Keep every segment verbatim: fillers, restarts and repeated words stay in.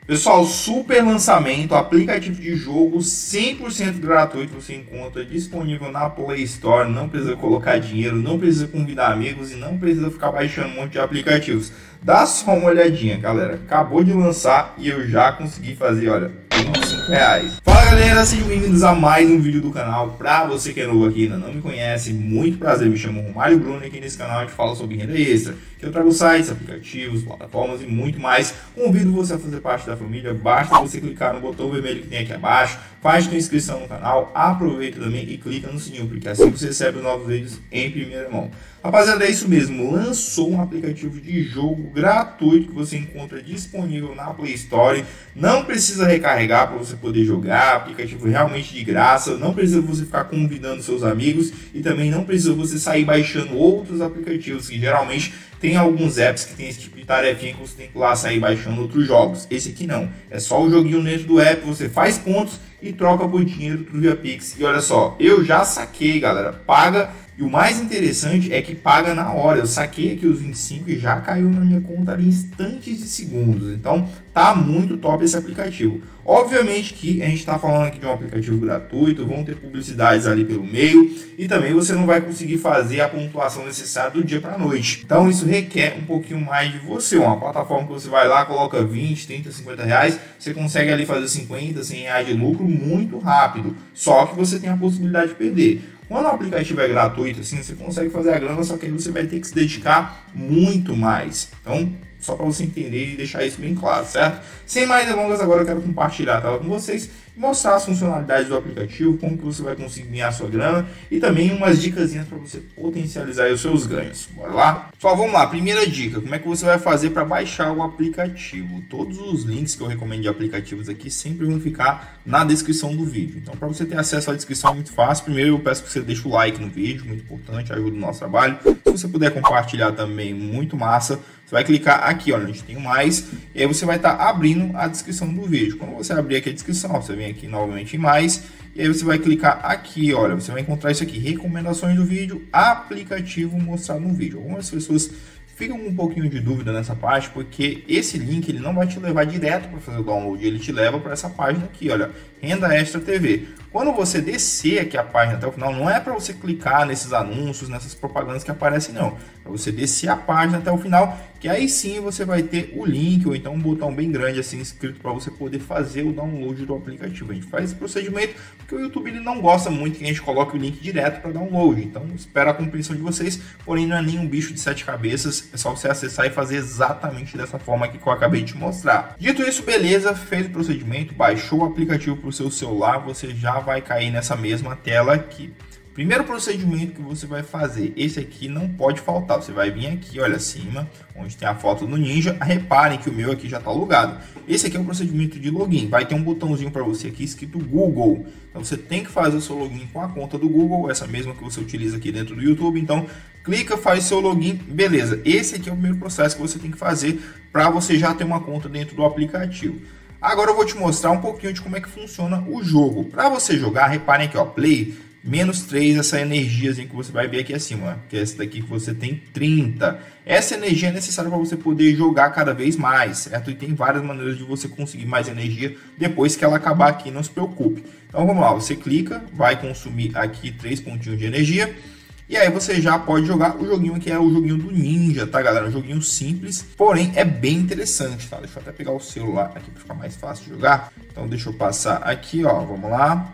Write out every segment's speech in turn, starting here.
Pessoal, super lançamento, aplicativo de jogo cem por cento gratuito, você encontra disponível na Play Store, não precisa colocar dinheiro, não precisa convidar amigos e não precisa ficar baixando um monte de aplicativos. Dá só uma olhadinha, galera, acabou de lançar e eu já consegui fazer, olha, vinte e cinco reais. Fala galera, sejam bem-vindos a mais um vídeo do canal. Pra você que é novo aqui e ainda não me conhece, muito prazer, me chamo Romário Bruno e aqui nesse canal a gente fala sobre renda extra, que eu trago sites, aplicativos, plataformas e muito mais. Convido você a fazer parte da família, basta você clicar no botão vermelho que tem aqui abaixo, faz sua inscrição no canal, aproveita também e clica no sininho, porque assim você recebe os novos vídeos em primeira mão. Rapaziada, é isso mesmo, lançou um aplicativo de jogo gratuito que você encontra disponível na Play Store, não precisa recarregar para você poder jogar, aplicativo realmente de graça, não precisa você ficar convidando seus amigos e também não precisa você sair baixando outros aplicativos, que geralmente tem alguns apps que tem esse tipo de tarefinha que você tem que ir lá sair baixando outros jogos. Esse aqui não, é só o joguinho dentro do app, você faz pontos e troca por dinheiro tudo via Pix. E olha só, eu já saquei, galera, paga. E o mais interessante é que paga na hora. Eu saquei aqui os vinte e cinco e já caiu na minha conta ali em instantes de segundos. Então tá muito top esse aplicativo. Obviamente que a gente está falando aqui de um aplicativo gratuito, vão ter publicidades ali pelo meio e também você não vai conseguir fazer a pontuação necessária do dia para a noite. Então isso requer um pouquinho mais de você. Uma plataforma que você vai lá, coloca vinte, trinta, cinquenta reais, você consegue ali fazer cinquenta, cem reais de lucro muito rápido. Só que você tem a possibilidade de perder. Quando o aplicativo é gratuito, assim, você consegue fazer a grana, só que aí você vai ter que se dedicar muito mais. Então, só para você entender e deixar isso bem claro, certo? Sem mais delongas, agora eu quero compartilhar a tela com vocês, mostrar as funcionalidades do aplicativo, como que você vai conseguir ganhar a sua grana e também umas dicasinhas para você potencializar os seus ganhos. Bora lá? Só vamos lá, primeira dica, como é que você vai fazer para baixar o aplicativo? Todos os links que eu recomendo de aplicativos aqui sempre vão ficar na descrição do vídeo. Então, para você ter acesso à descrição é muito fácil. Primeiro eu peço que você deixe o like no vídeo, muito importante, ajuda o nosso trabalho. Se você puder compartilhar também, muito massa. Você vai clicar aqui, olha, a gente tem mais, e aí você vai estar tá abrindo a descrição do vídeo. Quando você abrir aqui a descrição, você vem aqui novamente em mais, e aí você vai clicar aqui, olha, você vai encontrar isso aqui, recomendações do vídeo, aplicativo mostrado no vídeo. Algumas pessoas ficam com um pouquinho de dúvida nessa parte, porque esse link ele não vai te levar direto para fazer o download, ele te leva para essa página aqui, olha, Renda Extra T V. Quando você descer aqui a página até o final, não é para você clicar nesses anúncios, nessas propagandas que aparecem, não. É para você descer a página até o final, que aí sim você vai ter o link ou então um botão bem grande assim escrito para você poder fazer o download do aplicativo. A gente faz esse procedimento porque o YouTube ele não gosta muito que a gente coloque o link direto para download. Então espera a compreensão de vocês, porém não é nenhum bicho de sete cabeças, é só você acessar e fazer exatamente dessa forma aqui que eu acabei de te mostrar. Dito isso, beleza, fez o procedimento, baixou o aplicativo para o seu celular, você já vai cair nessa mesma tela aqui. Primeiro procedimento que você vai fazer, esse aqui não pode faltar, você vai vir aqui, olha acima, onde tem a foto do Ninja, reparem que o meu aqui já está logado. Esse aqui é o procedimento de login, vai ter um botãozinho para você aqui escrito Google, então você tem que fazer o seu login com a conta do Google, essa mesma que você utiliza aqui dentro do YouTube, então clica, faz seu login, beleza. Esse aqui é o primeiro processo que você tem que fazer para você já ter uma conta dentro do aplicativo. Agora eu vou te mostrar um pouquinho de como é que funciona o jogo. Para você jogar, reparem aqui, ó, play, menos três, essa energiazinha que você vai ver aqui acima, ó, que é essa daqui que você tem trinta. Essa energia é necessária para você poder jogar cada vez mais, certo? E tem várias maneiras de você conseguir mais energia depois que ela acabar aqui, não se preocupe. Então vamos lá, você clica, vai consumir aqui três pontinhos de energia. E aí você já pode jogar o joguinho que é o joguinho do Ninja, tá galera? Um joguinho simples, porém é bem interessante, tá? Deixa eu até pegar o celular aqui para ficar mais fácil de jogar. Então deixa eu passar aqui, ó, vamos lá.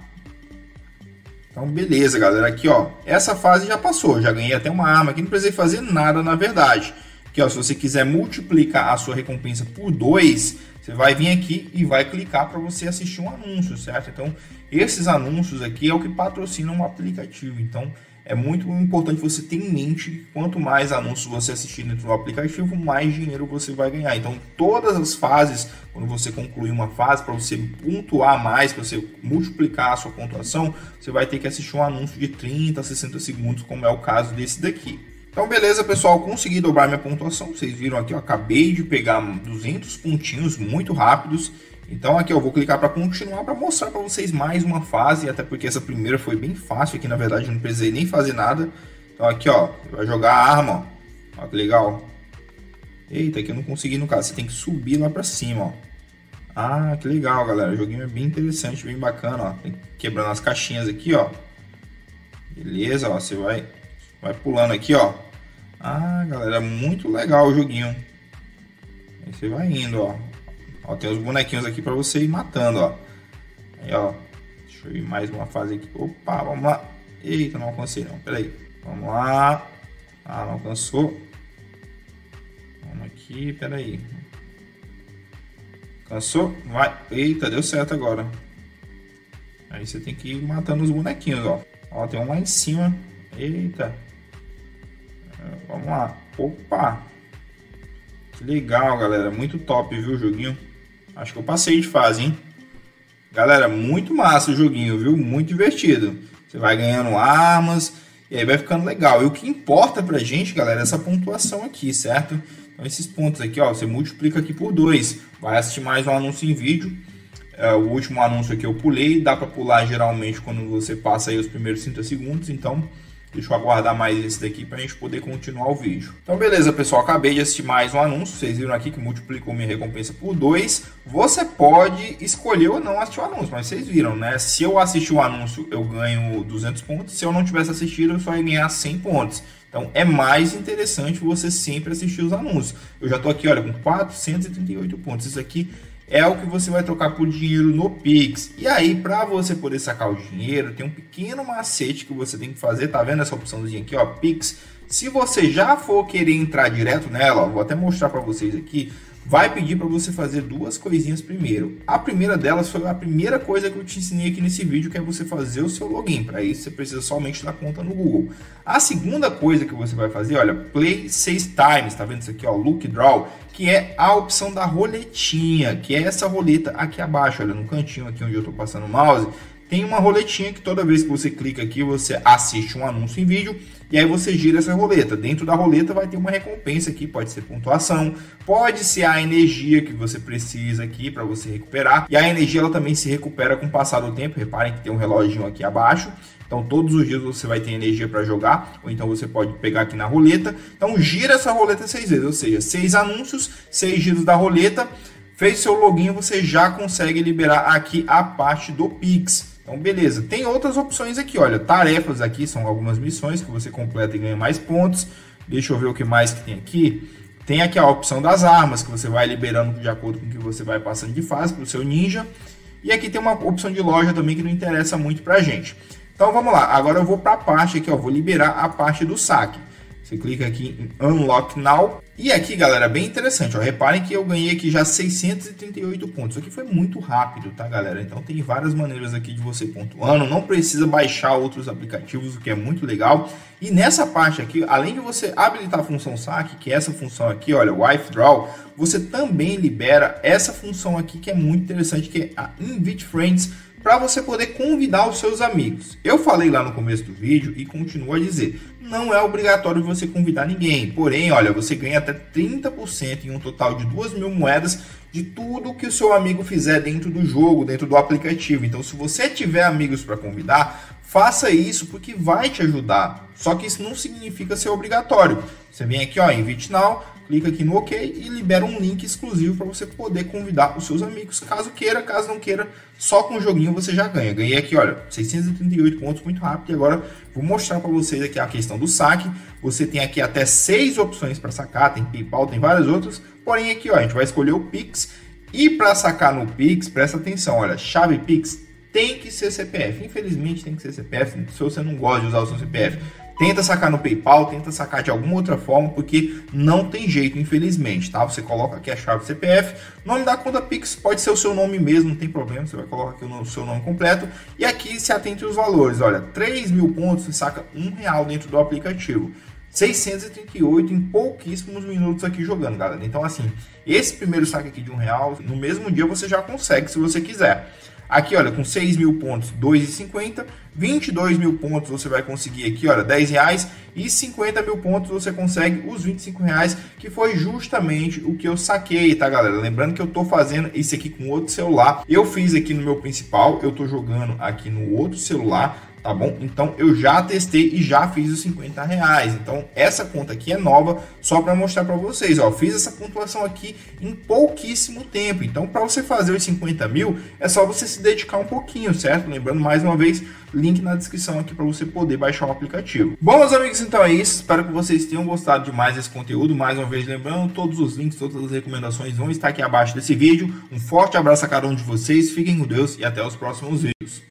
Então beleza, galera, aqui ó, essa fase já passou, já ganhei até uma arma aqui, não precisei fazer nada na verdade. Aqui ó, se você quiser multiplicar a sua recompensa por dois, você vai vir aqui e vai clicar para você assistir um anúncio, certo? Então esses anúncios aqui é o que patrocinam o aplicativo, então é muito importante você ter em mente que quanto mais anúncios você assistir dentro do aplicativo, mais dinheiro você vai ganhar. Então, todas as fases, quando você concluir uma fase, para você pontuar mais, para você multiplicar a sua pontuação, você vai ter que assistir um anúncio de trinta a sessenta segundos, como é o caso desse daqui. Então, beleza, pessoal, consegui dobrar minha pontuação. Vocês viram aqui, eu acabei de pegar duzentos pontinhos muito rápidos. Então aqui eu vou clicar para continuar para mostrar para vocês mais uma fase, até porque essa primeira foi bem fácil aqui, na verdade eu não precisei nem fazer nada. Então aqui ó, vai jogar a arma, ó, ó que legal. Eita, aqui eu não consegui no caso, você tem que subir lá para cima, ó. Ah, que legal, galera. O joguinho é bem interessante, bem bacana, ó. Tem quebrando as caixinhas aqui, ó. Beleza, ó. Você vai, vai pulando aqui, ó. Ah, galera, muito legal o joguinho. Aí você vai indo, ó. Ó, tem os bonequinhos aqui pra você ir matando, ó. Aí, ó. Deixa eu ir mais uma fase aqui. Opa, vamos lá. Eita, não alcancei não. Pera aí. Vamos lá. Ah, não alcançou. Vamos aqui, pera aí. Alcançou? Vai. Eita, deu certo agora. Aí você tem que ir matando os bonequinhos, ó. Ó, tem um lá em cima. Eita. Vamos lá. Opa. Que legal, galera. Muito top, viu, o joguinho. Acho que eu passei de fase, hein. Galera, muito massa o joguinho, viu? Muito divertido. Você vai ganhando armas e aí vai ficando legal. E o que importa pra gente, galera, é essa pontuação aqui, certo? Então esses pontos aqui, ó, você multiplica aqui por dois. Vai assistir mais um anúncio em vídeo. É, o último anúncio aqui eu pulei. Dá pra pular geralmente quando você passa aí os primeiros trinta segundos. Então deixa eu aguardar mais esse daqui para a gente poder continuar o vídeo. Então beleza, pessoal, acabei de assistir mais um anúncio. Vocês viram aqui que multiplicou minha recompensa por dois. Você pode escolher ou não assistir o anúncio, mas vocês viram, né? Se eu assistir o anúncio, eu ganho duzentos pontos. Se eu não tivesse assistido, eu só ia ganhar cem pontos. Então é mais interessante você sempre assistir os anúncios. Eu já tô aqui, olha, com quatrocentos e trinta e oito pontos. Isso aqui é o que você vai trocar por dinheiro no Pix. E aí, para você poder sacar o dinheiro, tem um pequeno macete que você tem que fazer. Tá vendo essa opçãozinha aqui, ó, Pix? Se você já for querer entrar direto nela, ó, vou até mostrar para vocês aqui, vai pedir para você fazer duas coisinhas primeiro. A primeira delas foi a primeira coisa que eu te ensinei aqui nesse vídeo, que é você fazer o seu login. Para isso, você precisa somente da conta no Google. A segunda coisa que você vai fazer, olha, Play seis Times, tá vendo isso aqui, ó, Look Draw, que é a opção da roletinha, que é essa roleta aqui abaixo, olha, no cantinho aqui onde eu tô passando o mouse, tem uma roletinha que toda vez que você clica aqui, você assiste um anúncio em vídeo e aí você gira essa roleta. Dentro da roleta vai ter uma recompensa aqui, pode ser pontuação, pode ser a energia que você precisa aqui para você recuperar. E a energia ela também se recupera com o passar do tempo. Reparem que tem um reloginho aqui abaixo. Então todos os dias você vai ter energia para jogar, ou então você pode pegar aqui na roleta. Então gira essa roleta seis vezes, ou seja, seis anúncios, seis giros da roleta. Fez seu login, você já consegue liberar aqui a parte do Pix. Então, beleza. Tem outras opções aqui, olha. Tarefas aqui, são algumas missões que você completa e ganha mais pontos. Deixa eu ver o que mais que tem aqui. Tem aqui a opção das armas, que você vai liberando de acordo com o que você vai passando de fase para o seu ninja. E aqui tem uma opção de loja também que não interessa muito pra gente. Então, vamos lá. Agora eu vou para a parte aqui, ó. Vou liberar a parte do saque. Você clica aqui em Unlock Now. E aqui, galera, bem interessante, ó. Reparem que eu ganhei aqui já seiscentos e trinta e oito pontos. Isso aqui foi muito rápido, tá, galera? Então tem várias maneiras aqui de você pontuando. Não precisa baixar outros aplicativos, o que é muito legal. E nessa parte aqui, além de você habilitar a função saque, que é essa função aqui, olha, Wife Draw, você também libera essa função aqui que é muito interessante, que é a Invite Friends, para você poder convidar os seus amigos. Eu falei lá no começo do vídeo e continuo a dizer, não é obrigatório você convidar ninguém. Porém, olha, você ganha até trinta por cento em um total de duas mil moedas de tudo que o seu amigo fizer dentro do jogo, dentro do aplicativo. Então, se você tiver amigos para convidar, faça isso porque vai te ajudar. Só que isso não significa ser obrigatório. Você vem aqui, ó, Invite Now, clica aqui no OK e libera um link exclusivo para você poder convidar os seus amigos. Caso queira, caso não queira, só com o joguinho você já ganha. Ganhei aqui, olha, seiscentos e trinta e oito pontos muito rápido. E agora vou mostrar para vocês aqui a questão do saque. Você tem aqui até seis opções para sacar, tem PayPal, tem várias outras. Porém aqui, ó, a gente vai escolher o Pix. E para sacar no Pix, presta atenção, olha, chave Pix tem que ser C P F. Infelizmente tem que ser C P F, se você não gosta de usar o seu C P F. Tenta sacar no PayPal, tenta sacar de alguma outra forma, porque não tem jeito, infelizmente, tá? Você coloca aqui a chave C P F, nome da conta Pix pode ser o seu nome mesmo, não tem problema, você vai colocar aqui o seu nome completo, e aqui se atente aos valores, olha, três mil pontos, você saca um real dentro do aplicativo, seiscentos e trinta e oito em pouquíssimos minutos aqui jogando, galera. Então, assim, esse primeiro saque aqui de um real, no mesmo dia você já consegue, se você quiser. Aqui, olha, com seis mil pontos, dois reais e cinquenta centavos, vinte e dois mil pontos você vai conseguir aqui, olha, dez reais, e cinquenta mil pontos você consegue os vinte e cinco reais, que foi justamente o que eu saquei, tá, galera? Lembrando que eu tô fazendo isso aqui com outro celular, eu fiz aqui no meu principal, eu tô jogando aqui no outro celular, tá bom? Então eu já testei e já fiz os cinquenta reais. Então essa conta aqui é nova, só para mostrar para vocês, ó, fiz essa pontuação aqui em pouquíssimo tempo. Então para você fazer os cinquenta mil é só você se dedicar um pouquinho, certo? Lembrando mais uma vez, link na descrição aqui para você poder baixar o aplicativo. Bom, meus amigos, então é isso. Espero que vocês tenham gostado de mais esse conteúdo. Mais uma vez, lembrando, todos os links, todas as recomendações vão estar aqui abaixo desse vídeo. Um forte abraço a cada um de vocês, fiquem com Deus e até os próximos vídeos.